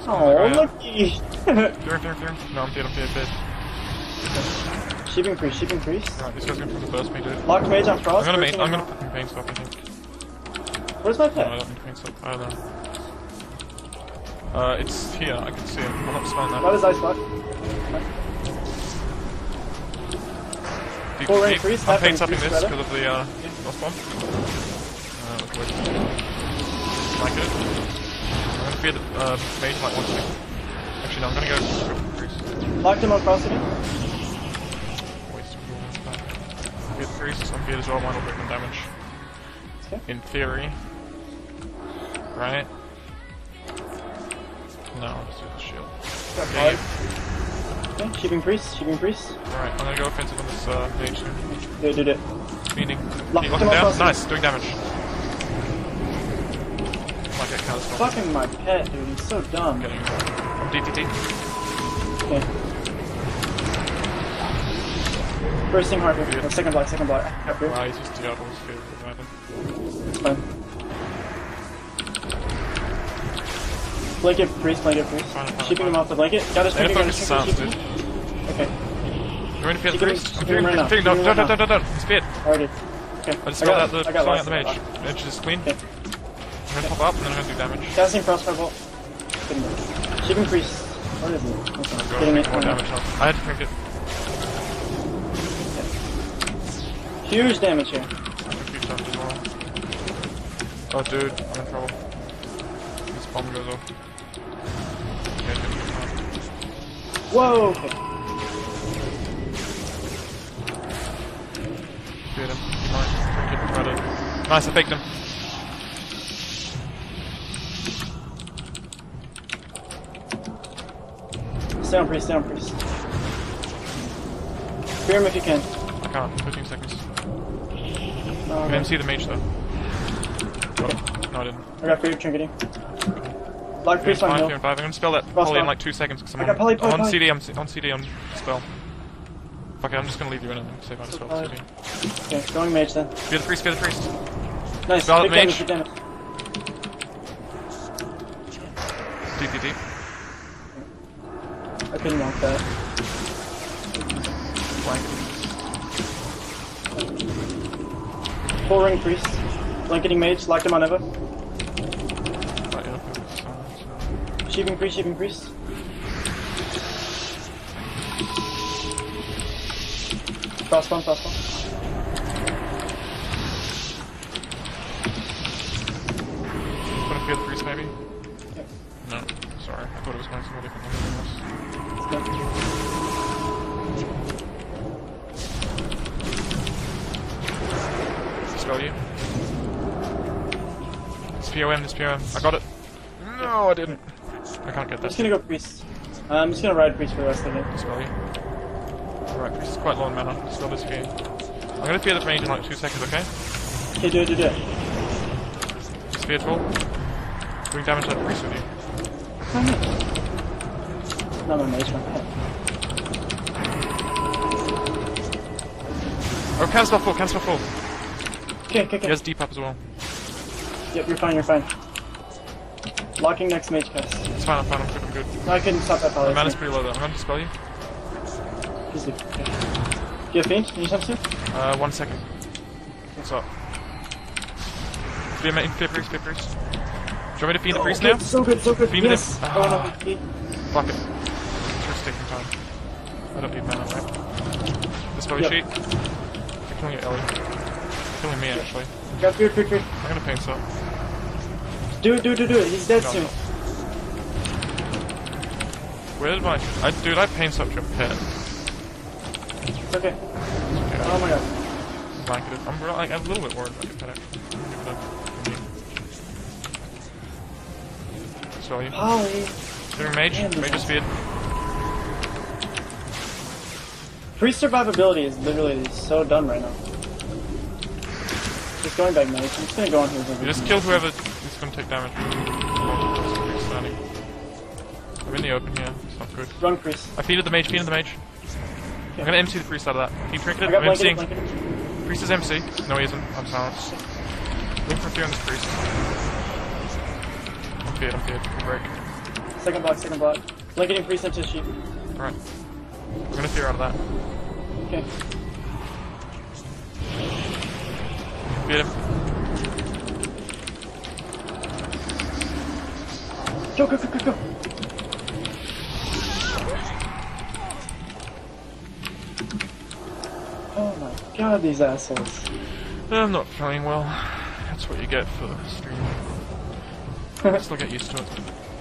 Oh, lucky! Fear. No, I'm feared. Sheep increase. Right, this guy's going to burst me, dude. Locked mage on frost. I'm gonna fucking pain stop, I think. Where's my No, pet? I don't need pain stop. I don't know. It's here, I can see it. I'm not spelling that. What is ice block? Full range freeze, I'm pain half stopping range this freeze, because of the lost bomb. Wait. Like it. I'm gonna fear the mage like 1 second. Actually, no, I'm gonna go freeze. Locked him on frost again. Waste of fear the freeze, I'm feared as well, mine will bring them damage. Okay. In theory. Right? No, I'll just do the shield. Okay, sheep increase. Alright, I'm gonna go offensive on this mage soon. Do it. Meaning. Lock Lock him him down? off. Nice, doing damage. Might get counter spell. Fucking my pet, dude, he's so dumb. I'm DTT. Okay. First thing hard here. Second block. Up here. Wow, he's just Diablo's favorite. It's fine. Blanket priest. Fine. Shipping him off the blanket. Got his I'm trinket, gonna focus the sounds, dude. Okay. You ready to fear the priest? I'm Shipping him right now. Don't. He's feared. Already. Okay. I just spelled out the mage. Okay. Mage is clean. Okay. I'm gonna pop up and then I'm gonna do damage. Casting crossfire bolt. Shipping priest. What is it? Go Getting make it. more damage now. I had to drink it. Huge damage here. A few times as well. Oh dude, I'm in trouble. This bomb goes off. Yeah, it's gonna be fine. Whoa! Okay. Feared him. Nice. Drink it. Try to... Nice, I faked him. Stay on priest. Fear him if you can. I can't. 15 seconds. Oh, I didn't see the mage though. Got him. No, I didn't. I got fear trinketing. Lock priest on Fear hill. and 5. I'm gonna spell that Cross poly in bomb. like 2 seconds because I'm I got poly. on CD. I'm on CD on spell. Fuck it, I'm just gonna leave you in and save on spell CD. Okay, going mage then. Fear the priest. Nice. Spell Big it, mage. damage. DTT. I couldn't walk that. Blank. Full ring priest. Blanketing mage. Locked him on Eva. Oh, yeah. Sheeping priest. Crossbomb. Gonna fear the priest maybe? Yep. No. Sorry, I thought it was going somewhere different than this. Spell you. This POM. I got it. No, I didn't. I can't get I'm that. just gonna go priest. I'm just gonna ride priest for the rest of the game. Spell you. Alright, priest is quite low in mana. Spell this game. I'm gonna fear the range in like 2 seconds, okay? Okay, do it. Spear full. Doing damage to that priest with you. Not my mage, my pet. Oh, can spell full. Okay. He has deep up as well. Yep, you're fine. Locking next mage cast. It's fine, I'm good. No, I couldn't stop that My poly. mana's pretty low though. I'm gonna dispel you. Easy. Okay. Do you have fiend? Any times soon? 1 second. What's up? Fear priest. Do you want me to feed the priest now? So good. Fiend Yes. him. Oh no. Fuck it. It's just taking time. I don't need mana, right? Dispel your sheet. You're killing your Ellie. You're killing me actually. Got fear. I'm gonna pain stop. Do it. He's dead soon. Where did dude, I pain stopped your pet. It's okay. Okay, Oh my god. blanketed. I'm a little bit worried about your pet actually. Give it up. Spell you. Poly. Doing mage. Mage is speed. Priest survivability is literally so dumb right now. Just going back mage. I'm just gonna go on here. You just killed whoever is gonna take damage. Standing. I'm in the open here. It's not good. Run priest. I feeded the mage. Okay. I'm gonna MC the priest out of that. Keep drinking I it. got I'm MCing. blanketed. Priest is MC. No, he isn't. I'm silenced. Look for fear on this priest. I'm feared. Break. Second block, second block. Blanketing priest into sheep. Alright. We're gonna fear out of that. Okay. Beat him. Go, go, go, go, go! Oh my god, these assholes. I'm not feeling well. That's what you get for streaming. I'll still get used to it.